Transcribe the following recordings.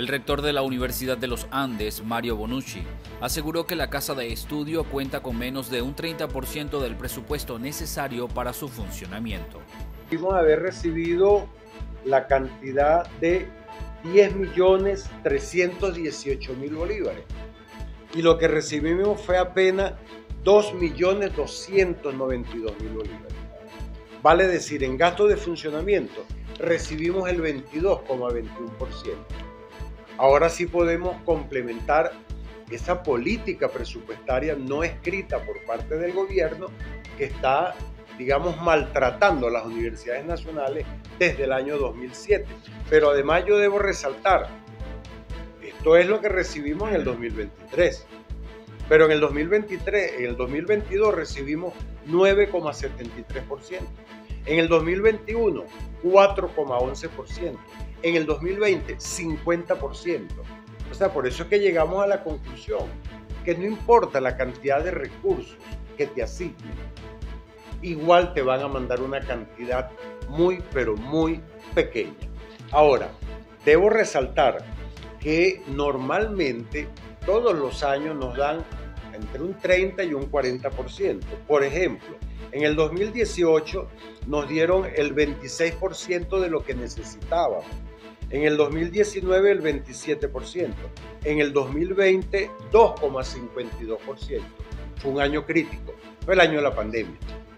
El rector de la Universidad de los Andes, Mario Bonucci, aseguró que la casa de estudio cuenta con menos de un 30% del presupuesto necesario para su funcionamiento. Debimos haber recibido la cantidad de 10.318.000 bolívares y lo que recibimos fue apenas 2.292.000 bolívares. Vale decir, en gasto de funcionamiento recibimos el 22,21%. Ahora sí podemos complementar esa política presupuestaria no escrita por parte del gobierno que está, digamos, maltratando a las universidades nacionales desde el año 2007. Pero además yo debo resaltar, esto es lo que recibimos en el 2023, pero en el 2022 recibimos 9,73%, en el 2021 4,11%, en el 2020 50%. O sea, por eso es que llegamos a la conclusión que no importa la cantidad de recursos que te asignen, igual te van a mandar una cantidad muy, pero muy pequeña. Ahora, debo resaltar que normalmente todos los años nos dan entre un 30 y un 40%. Por ejemplo, en el 2018 nos dieron el 26% de lo que necesitábamos. En el 2019 el 27%. En el 2020 2,52%. Fue un año crítico. Fue el año de la pandemia.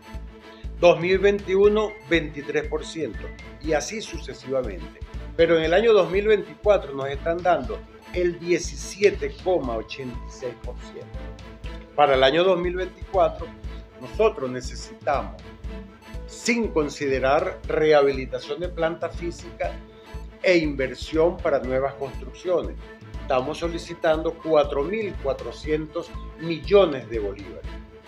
2021 23% y así sucesivamente. Pero en el año 2024 nos están dando el 17,86%. Para el año 2024 nosotros necesitamos, sin considerar rehabilitación de planta física e inversión para nuevas construcciones, estamos solicitando 4.400 millones de bolívares.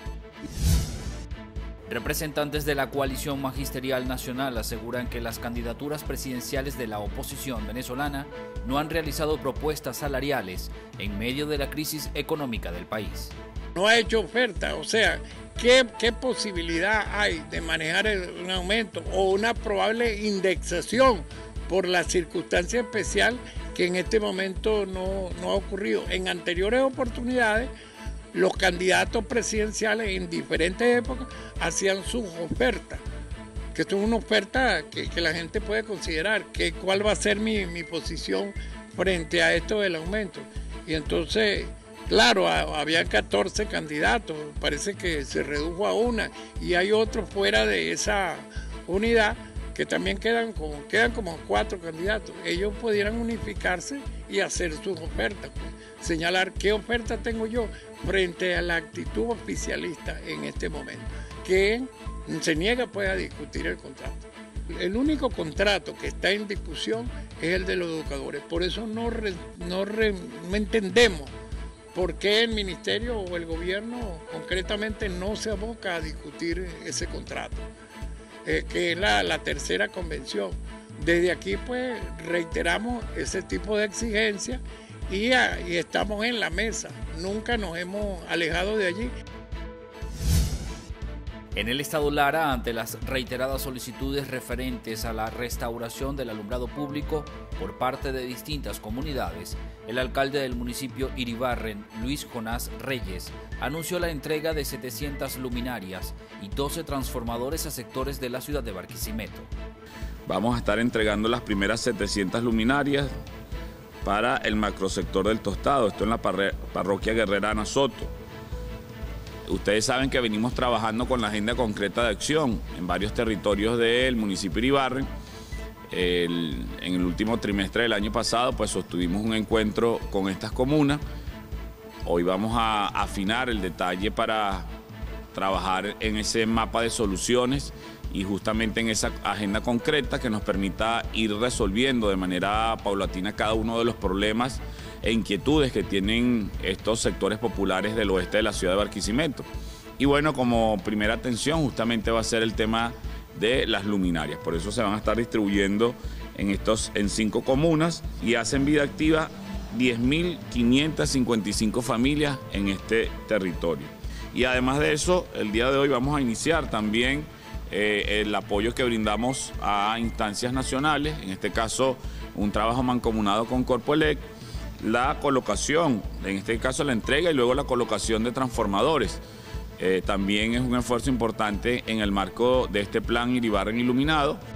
Representantes de la coalición magisterial nacional aseguran que las candidaturas presidenciales de la oposición venezolana no han realizado propuestas salariales en medio de la crisis económica del país. No ha hecho oferta, o sea, ¿qué posibilidad hay de manejar un aumento o una probable indexación por la circunstancia especial que en este momento no ha ocurrido? En anteriores oportunidades, los candidatos presidenciales en diferentes épocas hacían sus ofertas, que son una oferta que la gente puede considerar, que cuál va a ser mi posición frente a esto del aumento. Y entonces, claro, había 14 candidatos, parece que se redujo a una, y hay otros fuera de esa unidad que también quedan como 4 candidatos. Ellos pudieran unificarse y hacer sus ofertas, pues, señalar qué oferta tengo yo frente a la actitud oficialista en este momento, que se niega pues a discutir el contrato. El único contrato que está en discusión es el de los educadores, por eso no entendemos por qué el ministerio o el gobierno concretamente no se aboca a discutir ese contrato, que es la tercera convención. Desde aquí pues reiteramos ese tipo de exigencias y estamos en la mesa, nunca nos hemos alejado de allí. En el estado Lara, ante las reiteradas solicitudes referentes a la restauración del alumbrado público por parte de distintas comunidades, el alcalde del municipio Iribarren, Luis Jonás Reyes, anunció la entrega de 700 luminarias y 12 transformadores a sectores de la ciudad de Barquisimeto. Vamos a estar entregando las primeras 700 luminarias para el macrosector del Tostado, esto en la parroquia Guerrerana Soto. Ustedes saben que venimos trabajando con la agenda concreta de acción en varios territorios del municipio de Iribarren. En el último trimestre del año pasado pues sostuvimos un encuentro con estas comunas. Hoy vamos a afinar el detalle para trabajar en ese mapa de soluciones y justamente en esa agenda concreta que nos permita ir resolviendo de manera paulatina cada uno de los problemas e inquietudes que tienen estos sectores populares del oeste de la ciudad de Barquisimeto. Y bueno, como primera atención justamente va a ser el tema de las luminarias, por eso se van a estar distribuyendo en 5 comunas y hacen vida activa 10.555 familias en este territorio. Y además de eso, el día de hoy vamos a iniciar también el apoyo que brindamos a instancias nacionales, en este caso un trabajo mancomunado con Corpoelec, la colocación, en este caso la entrega y luego la colocación de transformadores. También es un esfuerzo importante en el marco de este plan Iribarren Iluminado.